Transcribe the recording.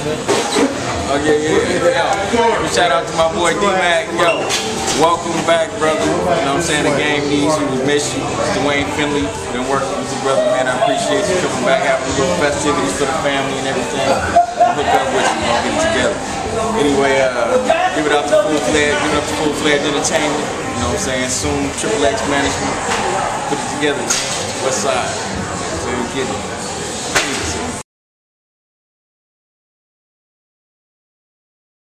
Oh yeah. Shout out to my boy D-Mac. Yo, welcome back, brother. You know what I'm saying? The game needs you. We miss you. Duane Finley. Been working with you, brother, man. I appreciate you coming back, having a little festivities for the family and everything. Hook up with you. We'll get it together. Anyway, give it up to full-fledged entertainment. You know what I'm saying? Soon, Triple X management. Put it together. West Side. So you get it.